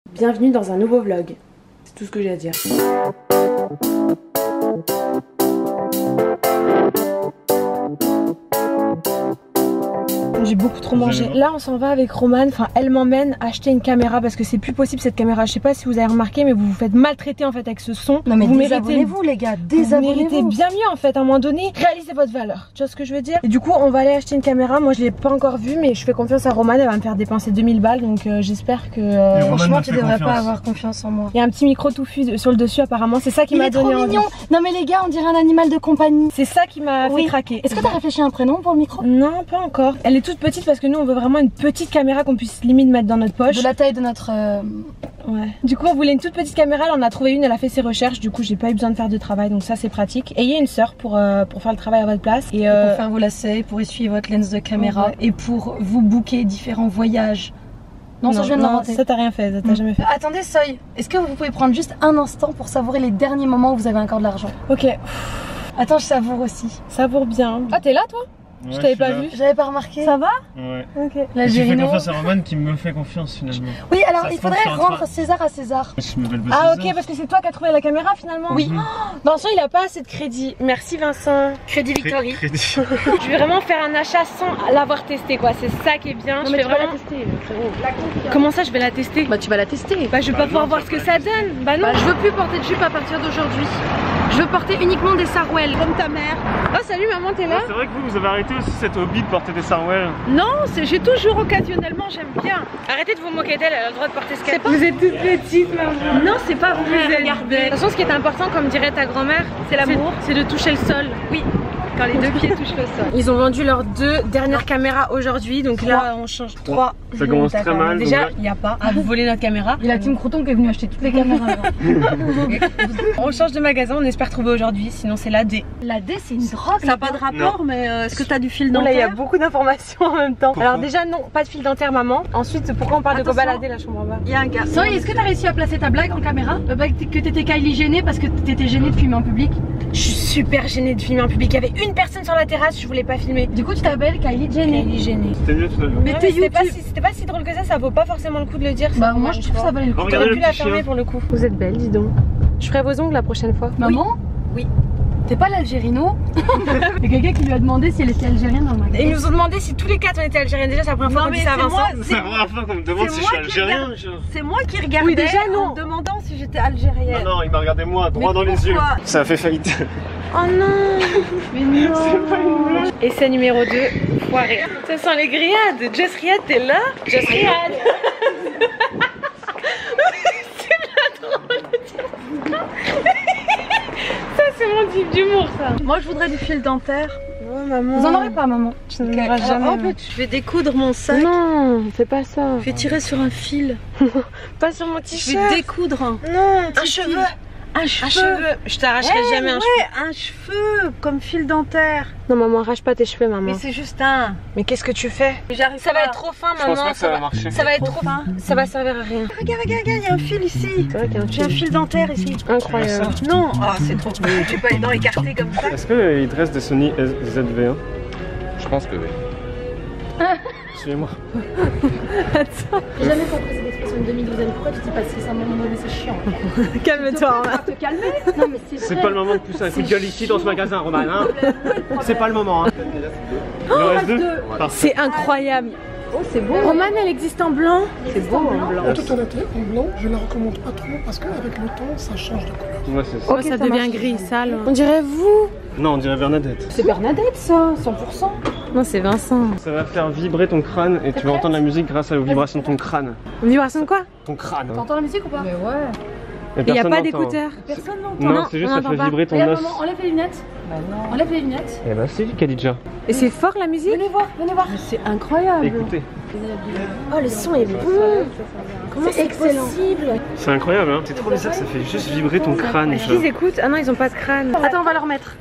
Bienvenue dans un nouveau vlog. C'est tout ce que j'ai à dire. J'ai beaucoup trop mangé. Là on s'en va avec Romane, enfin elle m'emmène acheter une caméra parce que c'est plus possible cette caméra. Je sais pas si vous avez remarqué mais vous vous faites maltraiter en fait avec ce son. Non mais vous désabonnez-vous les gars, désabonnez-vous. Vous méritez bien mieux en fait, à un moment donné, réalisez votre valeur. Tu vois ce que je veux dire? Et du coup on va aller acheter une caméra, moi je l'ai pas encore vue mais je fais confiance à Romane, elle va me faire dépenser 2000 balles donc j'espère que... Franchement tu devrais pas avoir confiance en moi. Il y a un petit micro touffu sur le dessus apparemment, c'est ça qui m'a donné envie. Mignon. Non mais les gars on dirait un animal de compagnie. C'est ça qui m'a fait craquer. Est-ce que t'as réfléchi à un prénom pour le micro? Non pas encore. Elle est toute petite parce que nous on veut vraiment une petite caméra qu'on puisse limite mettre dans notre poche. De la taille de notre... Ouais. Du coup on voulait une toute petite caméra, elle en a trouvé une, elle a fait ses recherches, du coup j'ai pas eu besoin de faire de travail donc ça c'est pratique. Et il y a une sœur pour faire le travail à votre place. Et pour faire vos lacets, pour essuyer votre lens de caméra et pour vous booker différents voyages. Non, ça je viens de l'inventer. Ça t'as rien fait, ça t'as jamais fait. Attendez Soy, est-ce que vous pouvez prendre juste un instant pour savourer les derniers moments où vous avez encore de l'argent? Ok. Attends, je savoure aussi. Savoure bien. Ah t'es là toi? Ouais, je t'avais pas vu. J'avais pas remarqué. Ça va? Ouais. Ok. J'ai fait confiance à Romane qui me fait confiance finalement. Oui, alors il faudrait rendre César à César. Je m'appelle pas Ah César. ok, parce que c'est toi qui as trouvé la caméra finalement. Oui. Vincent il a pas assez de crédit. Merci Vincent. Crédit Victory. Je vais vraiment faire un achat sans l'avoir testé quoi. C'est ça qui est bien. Non, Je mais fais tu vas vraiment... la tester. Comment ça je vais la tester? Bah tu vas la tester. Bah je vais pas pouvoir voir ce que ça donne. Bah non. Bah, je veux plus porter de jupe à partir d'aujourd'hui. Je veux porter uniquement des sarouels. Comme ta mère. Oh salut maman, t'es là? C'est vrai que vous avez arrêté aussi cette hobby de porter des sarouels. Non, j'ai toujours occasionnellement, j'aime bien. Arrêtez de vous moquer d'elle, elle a le droit de porter ce qu'elle veut. Vous êtes toute petite maman. Non, c'est pas vrai, regardez. De toute façon, ce qui est important, comme dirait ta grand-mère, c'est l'amour, c'est de toucher le sol. Oui. Quand les deux pieds touchent le sol. Ils ont vendu leurs 2 dernières caméras aujourd'hui, donc là on change 3. Ça commence très mal. Déjà, il n'y a pas à voler notre caméra. Il y a la team Crouton qui est venue acheter toutes les caméras. On change de magasin, on espère trouver aujourd'hui, sinon c'est la D. La D c'est une drogue. Ça n'a pas de rapport, mais est-ce que tu as du fil dentaire? Là, il y a beaucoup d'informations en même temps. Alors déjà non, pas de fil dentaire maman. Ensuite, pourquoi on parle de cobalader la chambre en bas? Il y a un gars. Soy, est-ce que t'as réussi à placer ta blague en caméra? Que t'étais Kylie gênée parce que t'étais gênée de filmer en public? Je suis super gênée de filmer en public. Il y avait une personne sur la terrasse, je voulais pas filmer. Du coup tu t'appelles Kylie gênée. Kylie gênée. C'était mieux tout à l'heure. Mais c'était pas si drôle que ça vaut pas forcément le coup de le dire. Bah moi je trouve que ça valait le coup. T'aurais pu la fermer pour le coup. Vous êtes belle, dis donc. Je ferai vos ongles la prochaine fois. Maman? Oui. T'es pas l'Algérino? Il y a quelqu'un qui lui a demandé si elle était algérienne dans le magasin. Et ils nous ont demandé si tous les 4 on était algériens. Déjà c'est la première fois qu'on dit ça à Vincent. C'est la première fois qu'on me demande si je suis algérien. C'est moi qui regardais Oui, déjà, non. en me demandant si j'étais algérienne. Non, il m'a regardé moi droit dans les yeux. Ça a fait faillite. Oh non. Mais non. C'est pas une blague. Essai numéro 2, foiré. Ça sent les grillades. Just Riyad, t'es là? Just Riyad. C'est pas drôle de dire ça. Ça c'est mon type d'humour ça. Moi je voudrais du fil dentaire. Oh maman. Vous en aurez pas maman? Tu n'en auras jamais. En fait, je vais découdre mon sac. Non, fais pas ça. Je vais tirer sur un fil. Pas sur mon Je t-shirt. vais découdre Non, un cheveu. Un cheveu. Un cheveu. Je t'arracherai jamais un cheveu. Ouais, un cheveu comme fil dentaire. Non maman, arrache pas tes cheveux maman. Mais c'est juste un. Mais qu'est-ce que tu fais? J'arrive Ça pas. va être trop fin Je pense maman. pas que ça va marcher. Ça va être Trop trop fin. fin. Ça va servir à rien. Regarde, il y a un fil ici. C'est vrai qu'il y a un J'ai un fil dentaire ici. Incroyable. Non, oh, c'est trop. J'ai pas les dents écartées comme ça. Est-ce qu'il te reste des Sony ZV1? Je pense que oui. Suivez-moi. J'ai jamais compris cette expression de demi-douzaine. Pourquoi tu dis pas si ça m'a donné, c'est chiant. Calme-toi. Te calmer? Non mais c'est C'est pas le moment de pousser un coup de gueule ici dans ce magasin, Romane. Hein. C'est pas le moment. Hein. Il en reste 2. C'est incroyable. Oh, c'est beau. Romane, elle existe en blanc. C'est beau en blanc. En toute honnêteté, en blanc, je la recommande pas trop parce qu'avec le temps, ça change de couleur. Ouais, c'est ça. Oh, ça devient gris, sale. On dirait vous. Non, on dirait Bernadette. C'est Bernadette ça, 100%. Non, c'est Vincent. Ça va faire vibrer ton crâne et tu vas entendre la musique grâce aux vibrations de ton crâne. Vibration de quoi? Ton crâne. T'entends la musique ou pas? Mais ouais. Et Il n'y a personne pas n'entend. d'écouteurs. Personne n'entend. Non, c'est juste on ça fait n'entend pas. vibrer ton Regarde os. maman, enlève les lunettes. Bah non. Enlève les lunettes. Eh bah si, Khadija. Et c'est fort la musique? Venez voir, venez voir. C'est incroyable. Écoutez. Oh, le son est bon. Comment c'est possible? C'est incroyable, hein. C'est trop bizarre, ça fait juste vibrer ton crâne. Est-ce qu'ils écoutent? Ah non, ils ont pas de crâne. Attends, on va leur mettre.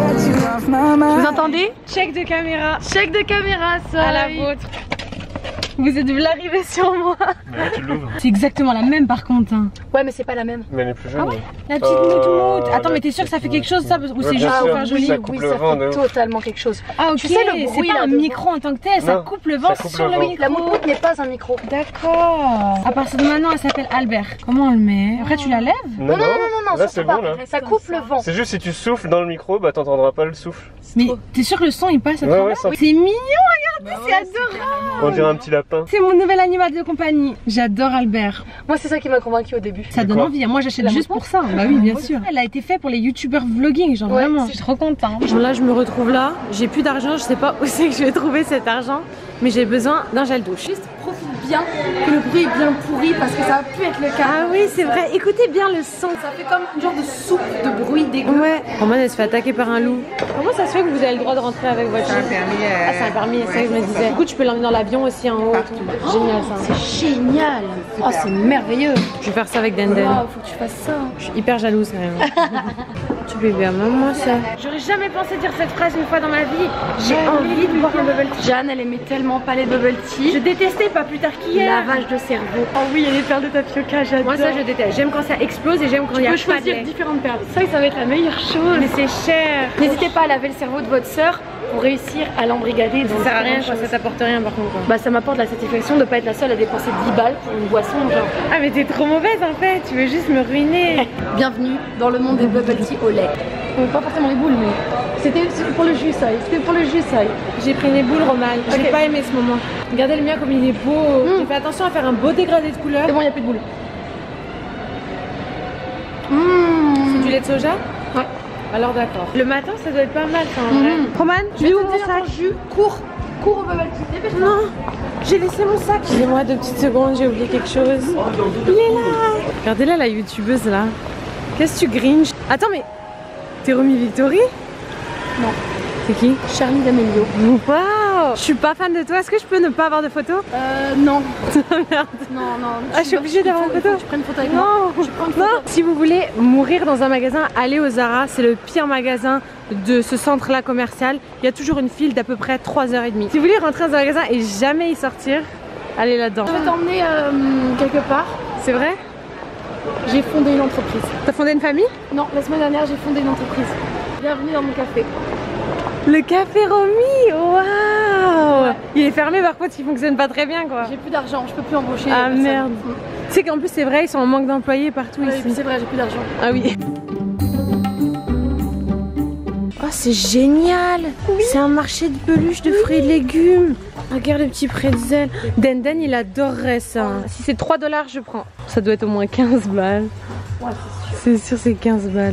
Vous entendez? Check de caméra. Check de caméra, ça. À la vôtre. Vous êtes arrivé sur moi. Mais là, tu l'ouvres. C'est exactement la même par contre. Hein. Ouais, mais c'est pas la même. Mais elle est plus jolie. Ah ouais. La petite moute. Attends, mais t'es sûr que ça fait quelque chose ça? Ou c'est juste pour faire joli? Oui, ça fait totalement quelque chose. Ah ok, Tu sais, le bruit, c'est pas là, un devant. micro en tant que tel, ça Non, coupe le vent ça coupe sur le le vent. micro. La moute n'est pas un micro. D'accord. À partir de maintenant, elle s'appelle Albert. Comment on le met? Après, tu la lèves? Non, Là, c'est bon, là. Ça coupe le vent. C'est juste si tu souffles dans le micro, bah t'entendras pas le souffle. Mais t'es sûr que le son il passe à Ouais, travers? ouais, ça- C'est mignon, regardez, c'est adorable. On dirait un petit lapin. C'est mon nouvel animal de compagnie. J'adore Albert. Moi, c'est ça qui m'a convaincu au début. Ça donne quoi? envie. Moi, j'achète La juste moto pour ça. Bah oui, bien sûr. Elle a été faite pour les youtubeurs vlogging, genre Ouais, vraiment. c'est- Je suis trop contente. Là, je me retrouve là. J'ai plus d'argent. Je sais pas où c'est que je vais trouver cet argent. Mais j'ai besoin d'un gel douche. Juste profite bien que le bruit est bien pourri parce que ça va plus être le cas. Ah oui, c'est vrai. Écoutez bien le son. Ça fait comme un genre de soupe de bruit dégueu. Ouais. Roman, elle se fait attaquer par un loup. Comment ça se fait que vous avez le droit de rentrer avec votre chien? Ah, c'est un permis, c'est ça que je me disais. Du coup, tu peux l'emmener dans l'avion aussi en haut. Génial ça. C'est génial. Oh, c'est merveilleux. Je vais faire ça avec Denden. Wow, faut que tu fasses ça. Je suis hyper jalouse quand même. Tu bébé à maman ça. J'aurais jamais pensé dire cette phrase une fois dans ma vie. J'ai envie de boire un bubble tea. Jeanne, elle aimait tellement pas les bubble tea. Je détestais pas plus tard qu'hier. Lavage de cerveau. Oh oui, il y a les perles de tapioca, j'adore. Moi ça je déteste. J'aime quand ça explose et j'aime quand il y a Tu peux pas de choisir lait. différentes perles. Ça va être la meilleure chose. Mais c'est cher. N'hésitez pas à laver le cerveau de votre sœur pour réussir à l'embrigader. Ça sert à rien quoi, ça t'apporte rien par contre. Bah ça m'apporte la satisfaction de pas être la seule à dépenser 10 balles pour une boisson genre. Ah mais t'es trop mauvaise en fait, tu veux juste me ruiner. Bienvenue dans le monde des bubble tea au lait. Pas forcément les boules mais c'était pour le jus ça. C'était pour le jus ça. J'ai pris des boules Roman, j'ai Ok. pas aimé ce moment. Regardez le mien comme il est beau. J'ai fait attention à faire un beau dégradé de couleur. C'est bon, il y a plus de boules. C'est du lait de soja? Ouais. Alors d'accord. Le matin ça doit être pas mal ça en vrai. Roman, Je vais où te mon dire sac? ton jus, cours au bubble tea. Dépêche-toi. Non, j'ai laissé mon sac. Excusez-moi 2 petites secondes, j'ai oublié quelque chose. Il est là. Regardez là la youtubeuse là. Qu'est-ce que tu gringes? Attends mais t'es Romy Victory? Non. C'est qui? Charlie D'Amelio. Waouh! Je suis pas fan de toi, est-ce que je peux ne pas avoir de photo? Non. Merde. Non. Ah, je suis obligée d'avoir une photo. Tu prends une photo avec moi. Non, Tu prends une photo. non. Si vous voulez mourir dans un magasin, allez au Zara. C'est le pire magasin de ce centre-là commercial. Il y a toujours une file d'à peu près 3h30. Si vous voulez rentrer dans un magasin et jamais y sortir, allez là-dedans. Je vais t'emmener quelque part. C'est vrai? J'ai fondé une entreprise. T'as fondé une famille? Non, la semaine dernière, j'ai fondé une entreprise. Bienvenue dans mon café. Le café Romy, waouh! Il est fermé par contre, il fonctionne pas très bien quoi. J'ai plus d'argent, je peux plus embaucher. Ah personne. merde. Tu sais qu'en plus c'est vrai, ils sont en manque d'employés partout Ouais, ici. c'est vrai, j'ai plus d'argent. Ah oui. Oh c'est génial. C'est un marché de peluches, de fruits et de légumes. Regarde le petit pretzel. Denden il adorerait ça. Si c'est 3 $, je prends. Ça doit être au moins 15 balles. Ouais, C'est sûr c'est 15 balles.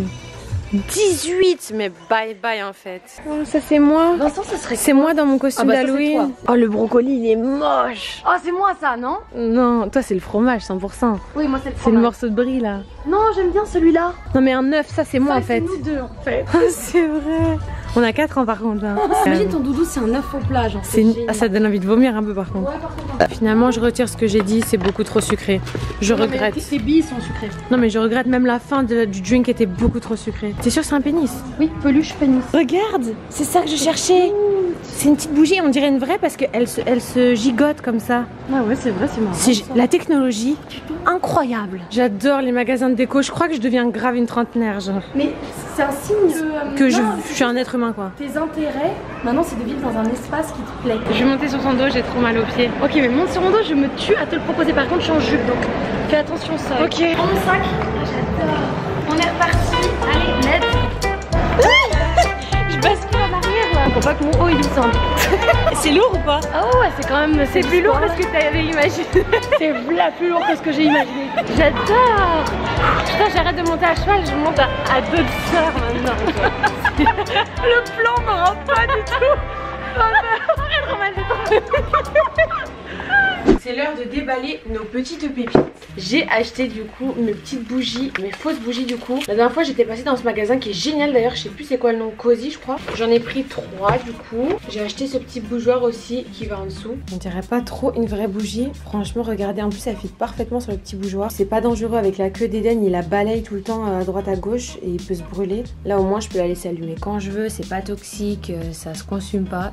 18, mais bye bye en fait. Oh, ça c'est moi. Vincent, ce serait. C'est moi dans mon costume Ah bah ça, c'est d'Halloween. Oh le brocoli il est moche. Oh, c'est moi ça, non? Non, toi c'est le fromage 100%. Oui, moi c'est le C'est le fromage. morceau de brie là. Non, j'aime bien celui-là. Non mais un œuf, ça c'est moi en fait. C'est nous deux en fait. Ah, c'est vrai. On a 4 ans par contre. Hein. Imagine ton doudou, c'est un œuf au plat, genre. C'est génial. ah, ça donne envie de vomir un peu par contre. Ouais, par contre. Finalement je retire ce que j'ai dit, c'est beaucoup trop sucré. Je Non, mais regrette. tes billes sont sucrées. Non mais je regrette même la fin du drink était beaucoup trop sucré. T'es sûr que c'est un pénis? Oui, peluche pénis. Regarde, c'est ça que je cherchais. C'est une petite bougie, on dirait une vraie parce qu'elle se gigote comme ça. Ah ouais, c'est vrai, c'est marrant. C'est la technologie incroyable. J'adore les magasins de déco, je crois que je deviens grave une trentenaire genre. Mais c'est un signe Que je non, suis un être humain quoi. tes intérêts, maintenant, c'est de vivre dans un espace qui te plaît. Je vais monter sur son dos, j'ai trop mal aux pieds. Ok, mais monte sur mon dos, je me tue à te le proposer. Par contre, je suis en jupe, donc fais attention ça. Ok. Prends mon sac. Ah, j'adore. On est reparti. Allez, let's. Je bascule en arrière là. Faut pas que mon haut il descende. C'est lourd ou pas? Ah ouais, c'est quand même. C'est plus lourd que ce que t'avais imaginé. C'est là plus lourd que ce que j'ai imaginé. J'adore. Putain, j'arrête de monter à cheval, je monte à 2 sœurs maintenant. Le plan me rend pas du tout. Arrête Roman, j'ai trop. C'est l'heure de déballer nos petites pépites. J'ai acheté du coup mes petites bougies, mes fausses bougies du coup. La dernière fois j'étais passée dans ce magasin qui est génial d'ailleurs, je sais plus c'est quoi le nom, Cozy je crois. J'en ai pris 3 du coup. J'ai acheté ce petit bougeoir aussi qui va en dessous. On dirait pas trop une vraie bougie. Franchement regardez, en plus ça fit parfaitement sur le petit bougeoir. C'est pas dangereux avec la queue d'Eden, il la balaye tout le temps à droite à gauche et il peut se brûler. Là au moins je peux la laisser allumer quand je veux, c'est pas toxique, ça se consume pas, c'est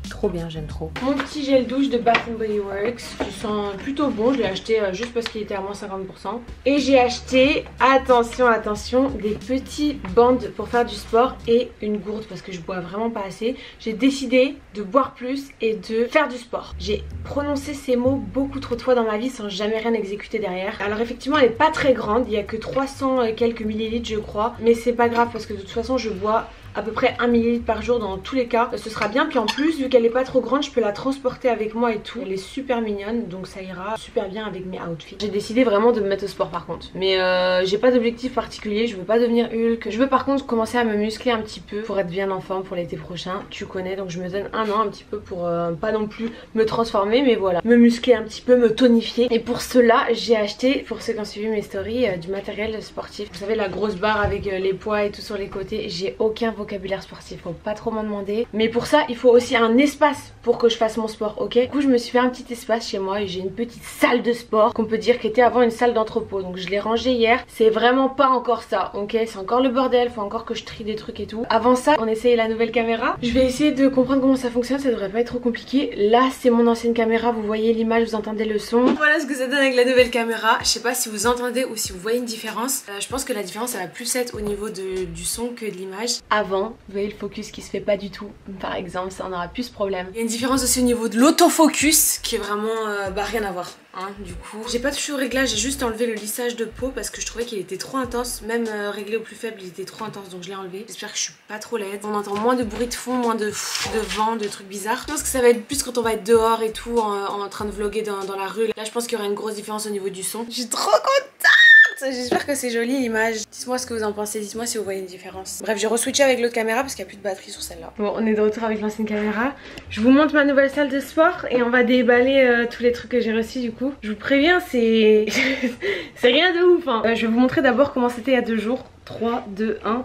trop bien, j'aime trop. Mon petit gel douche de Bath & Body Works qui sent plutôt bon. Je l'ai acheté juste parce qu'il était à moins 50%. Et j'ai acheté, attention, attention, des petits bandes pour faire du sport et une gourde parce que je bois vraiment pas assez. J'ai décidé de boire plus et de faire du sport. J'ai prononcé ces mots beaucoup trop de fois dans ma vie sans jamais rien exécuter derrière. Alors effectivement, elle est pas très grande. Il y a que 300 et quelques millilitres, je crois. Mais c'est pas grave parce que de toute façon, je bois à peu près 1 millilitre par jour dans tous les cas, ce sera bien. Puis en plus, vu qu'elle est pas trop grande, je peux la transporter avec moi et tout. Elle est super mignonne, donc ça ira super bien avec mes outfits. J'ai décidé vraiment de me mettre au sport par contre, mais j'ai pas d'objectif particulier. Je veux pas devenir Hulk. Je veux par contre commencer à me muscler un petit peu pour être bien en forme pour l'été prochain. Tu connais, donc je me donne un an un petit peu pour pas non plus me transformer, mais voilà, me muscler un petit peu, me tonifier. Et pour cela, j'ai acheté, pour ceux qui ont suivi mes stories, du matériel sportif. Vous savez, la grosse barre avec les poids et tout sur les côtés. J'ai aucun vocabulaire sportif, faut pas trop m'en demander, mais pour ça il faut aussi un espace pour que je fasse mon sport, ok. Du coup je me suis fait un petit espace chez moi et j'ai une petite salle de sport qu'on peut dire qui était avant une salle d'entrepôt, donc je l'ai rangée hier. C'est vraiment pas encore ça, ok, c'est encore le bordel, faut encore que je trie des trucs et tout. Avant ça on essaye la nouvelle caméra, je vais essayer de comprendre comment ça fonctionne, ça devrait pas être trop compliqué. Là c'est mon ancienne caméra, vous voyez l'image, vous entendez le son. Voilà ce que ça donne avec la nouvelle caméra. Je sais pas si vous entendez ou si vous voyez une différence. Je pense que la différence ça va plus être au niveau du son que de l'image. Avant, vous voyez le focus qui se fait pas du tout, par exemple, ça on aura plus ce problème. Il y a une différence aussi au niveau de l'autofocus qui est vraiment rien à voir, hein, du coup. J'ai pas touché au réglage, j'ai juste enlevé le lissage de peau parce que je trouvais qu'il était trop intense, même réglé au plus faible il était trop intense, donc je l'ai enlevé. J'espère que je suis pas trop laide. On entend moins de bruit de fond, moins de vent, de trucs bizarres. Je pense que ça va être plus quand on va être dehors et tout, en train de vlogger dans la rue. Là je pense qu'il y aura une grosse différence au niveau du son. Je suis trop contente. J'espère que c'est joli l'image. Dites-moi ce que vous en pensez, dites-moi si vous voyez une différence. Bref, j'ai re-switché avec l'autre caméra parce qu'il n'y a plus de batterie sur celle-là. Bon, on est de retour avec l'ancienne caméra. Je vous montre ma nouvelle salle de sport et on va déballer tous les trucs que j'ai reçus du coup. Je vous préviens, c'est c'est rien de ouf, hein. Je vais vous montrer d'abord comment c'était il y a 2 jours. 3, 2, 1.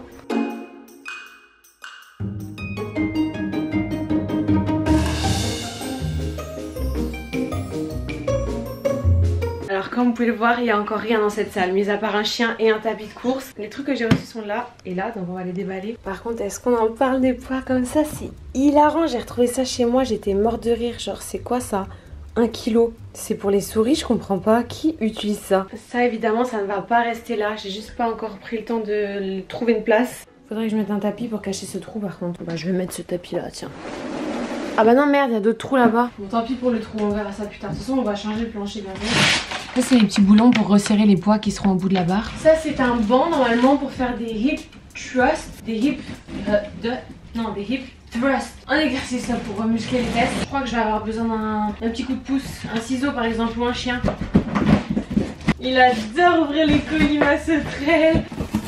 Alors comme vous pouvez le voir, il n'y a encore rien dans cette salle, mis à part un chien et un tapis de course. Les trucs que j'ai reçus sont là et là, donc on va les déballer. Par contre, est-ce qu'on en parle des poids comme ça? C'est hilarant, j'ai retrouvé ça chez moi, j'étais morte de rire. Genre c'est quoi ça? 1 kg. C'est pour les souris, je comprends pas. Qui utilise ça? Ça évidemment, ça ne va pas rester là. J'ai juste pas encore pris le temps de trouver une place. Faudrait que je mette un tapis pour cacher ce trou par contre. Bah je vais mettre ce tapis là, tiens. Ah bah non merde, il y a d'autres trous là-bas. Bon tant pis pour le trou, on verra ça plus tard. De toute façon on va changer le plancher bientôt. Ça c'est les petits boulons pour resserrer les poids qui seront au bout de la barre. Ça c'est un banc normalement pour faire des hip thrusts. Des hip... des hip thrust. Un exercice là pour muscler les fesses. Je crois que je vais avoir besoin d'un petit coup de pouce. Un ciseau par exemple ou un chien. Il adore ouvrir les colis ma sauterelle.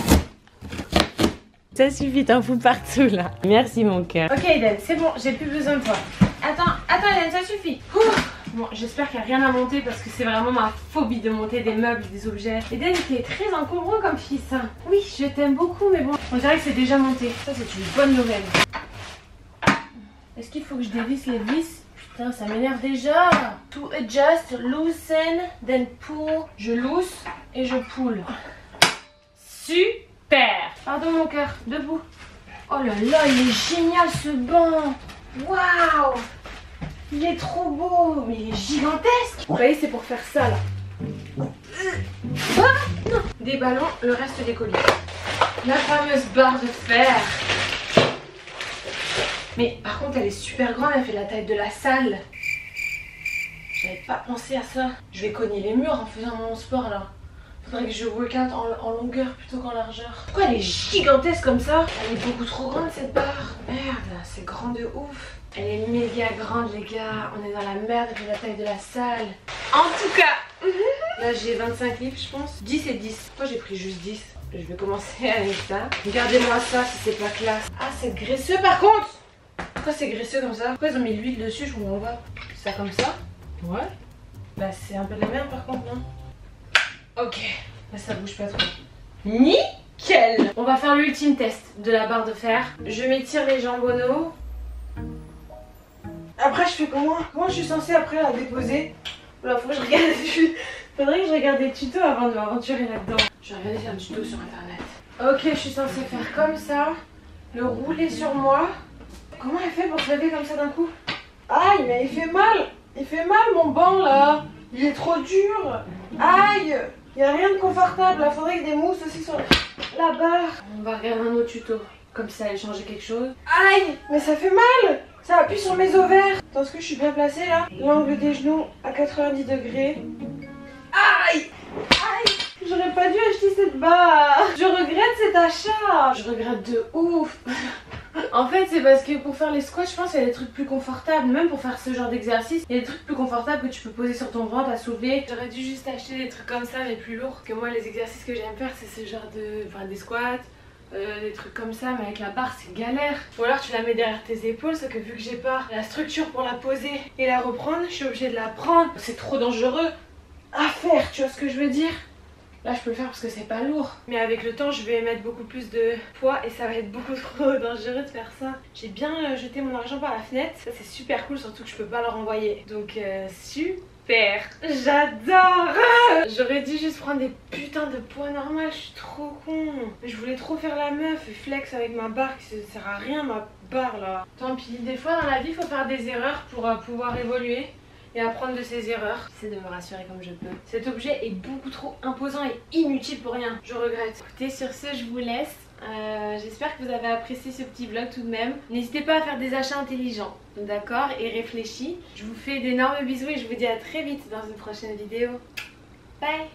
Ça suffit, t'en fous partout là. Merci mon cœur. Ok Eden, c'est bon, j'ai plus besoin de toi. Attends Eden, ça suffit. Bon, j'espère qu'il n'y a rien à monter parce que c'est vraiment ma phobie de monter des meubles, des objets. Eden était très encombrant comme fils, ça. Oui, je t'aime beaucoup, mais bon, on dirait que c'est déjà monté. Ça, c'est une bonne nouvelle. Est-ce qu'il faut que je dévisse les vis? Putain, ça m'énerve déjà. To adjust, loosen, then pull. Je loose et je pull. Super. Pardon mon cœur, debout. Oh là là, il est génial ce banc. Waouh. Il est trop beau, mais il est gigantesque. Vous voyez, c'est pour faire ça là. Ah, non. Des ballons, le reste des colis. La fameuse barre de fer. Mais par contre, elle est super grande, elle fait la taille de la salle. J'avais pas pensé à ça. Je vais cogner les murs en faisant mon sport là. Faudrait que je workout en longueur plutôt qu'en largeur. Pourquoi elle est gigantesque comme ça? Elle est beaucoup trop grande cette barre. Merde, c'est grand de ouf. Elle est méga grande les gars. On est dans la merde avec la taille de la salle. En tout cas, là j'ai 25 livres je pense. 10 et 10. Pourquoi j'ai pris juste 10? Je vais commencer avec ça. Regardez-moi ça si c'est pas classe. Ah c'est graisseux par contre. Pourquoi c'est graisseux comme ça? Pourquoi ils ont mis l'huile dessus? Je comprends pas. Ça comme ça? Ouais. Bah c'est un peu de la merde par contre non? Ok, là ça bouge pas trop. Nickel. On va faire l'ultime test de la barre de fer. Je m'étire les jambonneaux. Après je fais comment je suis censée après la déposer? Là faut que je regarde. Faudrait que je regarde des tutos avant de m'aventurer là-dedans. Je vais regarder un tuto sur internet. Ok, je suis censée faire comme ça. Le rouler sur moi. Comment elle fait pour se lever comme ça d'un coup? Aïe, mais il fait mal. Il fait mal mon banc là. Il est trop dur. Aïe. Il n'y a rien de confortable. Il faudrait que des mousses aussi sur la barre. On va regarder un autre tuto. Comme si ça allait changer quelque chose. Aïe, mais ça fait mal. Ça appuie sur mes ovaires. Attends, est-ce que je suis bien placée là? L'angle des genoux à 90 degrés. Aïe. Aïe. J'aurais pas dû acheter cette barre. Je regrette cet achat. Je regrette de ouf. En fait, c'est parce que pour faire les squats, je pense qu'il y a des trucs plus confortables. Même pour faire ce genre d'exercice, il y a des trucs plus confortables que tu peux poser sur ton ventre à soulever. J'aurais dû juste acheter des trucs comme ça, mais plus lourds. Parce que moi, les exercices que j'aime faire, c'est ce genre de... Enfin, des squats, des trucs comme ça, mais avec la barre, c'est galère. Ou alors tu la mets derrière tes épaules, sauf que vu que j'ai pas la structure pour la poser et la reprendre, je suis obligée de la prendre. C'est trop dangereux à faire, tu vois ce que je veux dire? Là je peux le faire parce que c'est pas lourd. Mais avec le temps je vais mettre beaucoup plus de poids et ça va être beaucoup trop dangereux de faire ça. J'ai bien jeté mon argent par la fenêtre. Ça c'est super cool, surtout que je peux pas le renvoyer. Donc super, j'adore. J'aurais dû juste prendre des putains de poids normaux, je suis trop con. Mais je voulais trop faire la meuf et flex avec ma barre qui sert à rien, ma barre là. Tant pis, des fois dans la vie il faut faire des erreurs pour pouvoir évoluer et apprendre de ses erreurs. J'essaie de me rassurer comme je peux. Cet objet est beaucoup trop imposant et inutile pour rien. Je regrette. Écoutez, sur ce, je vous laisse. J'espère que vous avez apprécié ce petit vlog tout de même. N'hésitez pas à faire des achats intelligents, d'accord, et réfléchis. Je vous fais d'énormes bisous et je vous dis à très vite dans une prochaine vidéo. Bye!